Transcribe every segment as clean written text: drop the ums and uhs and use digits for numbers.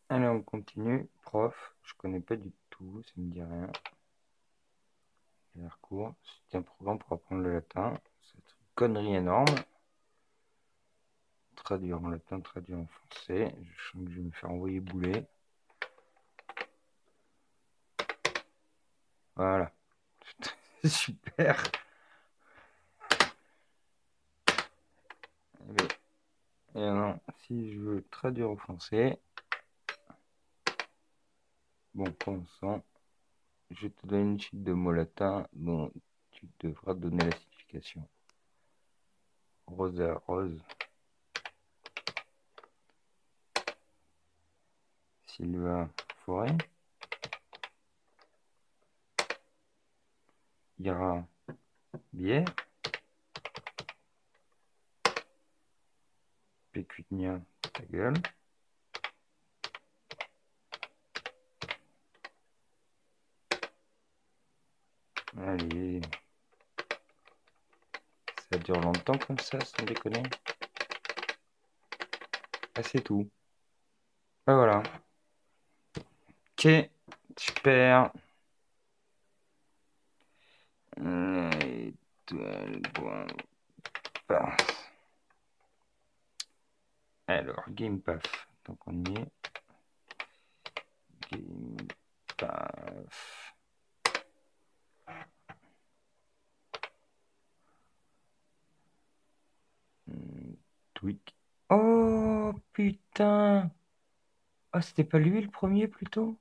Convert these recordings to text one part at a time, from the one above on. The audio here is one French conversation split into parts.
Allez, on continue. Prof, je connais pas du tout, ça me dit rien. Il a l'air court. C'est un programme pour apprendre le latin. C'est une connerie énorme. Traduire en latin, traduire en français. Je sens que je vais me faire envoyer bouler. Voilà. Super. Et non, si je veux traduire au français, bon, commençons. Je te donne une suite de mots latins dont tu devras donner la signification. Rosa, rose. Sylvain, forêt. Ira, bière. Pécunia, ta gueule. Allez. Ça dure longtemps comme ça, sans déconner. Ah, c'est tout. Ah, voilà. Ok, super. Étoile, point, passe. Alors, Game Pass. Donc on y est. Game Pass. Tweak. Oh putain. Ah, c'était pas lui le premier plutôt?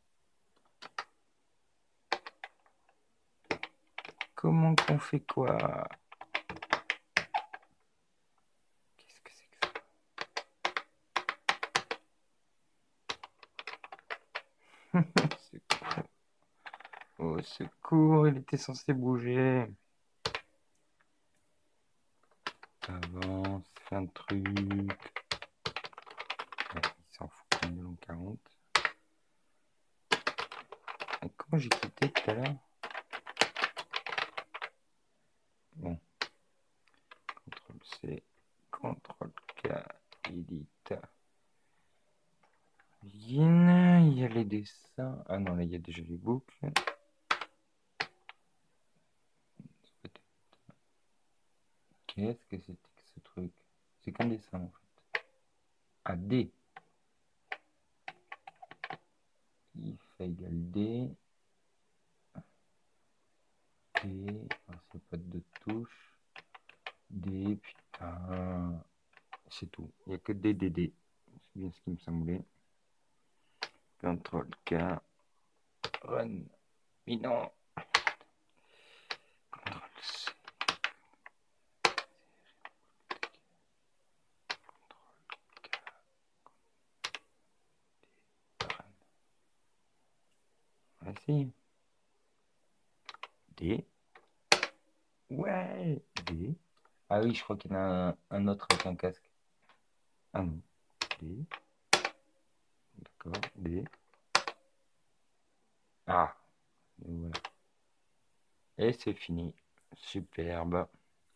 Comment qu'on fait quoi? Qu'est-ce que c'est que ça? Secours. Au secours, il était censé bouger. Avance, fais un truc. Ouais, il s'en fout comme de 40. Et comment j'ai quitté tout à l'heure? Bon, CTRL C, CTRL K, Edit. Il y a les dessins. Ah non, là il y a déjà les boucles. Qu'est-ce que c'était que ce truc? C'est qu'un dessin en fait. Ah, D. If égale D. D. Alors, c'est pas de touche. D, putain. C'est tout. Il n'y a que D, D, D. C'est bien ce qui me semblait. CTRL K. Run. Mais non. CTRL C. Run. Ah si. D. Ouais. D. Ah oui, je crois qu'il y en a un autre avec un casque. Ah non. D. D'accord. D. Ah. Et voilà. Et c'est fini. Superbe.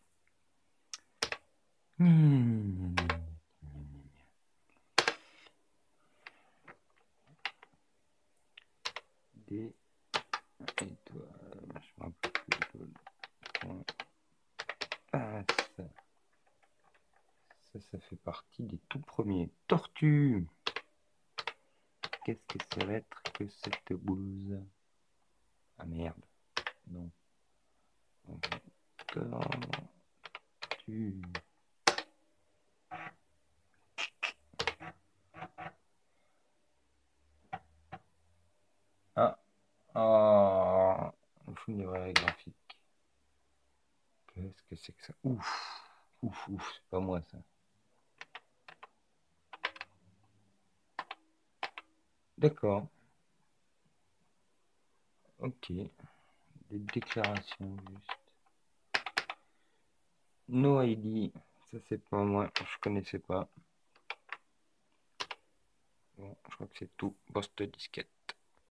Des étoiles. Je me rappelle plus de Ah, ça fait partie des tout premiers. Tortue. Qu'est-ce que ça va être que cette blouse? Ah merde. Non. Tortue. Ah. Oh. Il faut une librairie graphique. Qu'est-ce que c'est que ça? Ouf. Ouf, ouf. C'est pas moi ça. D'accord. Ok. Des déclarations juste. No ID. Ça c'est pas moi. Je connaissais pas. Bon, je crois que c'est tout. Poste disquette.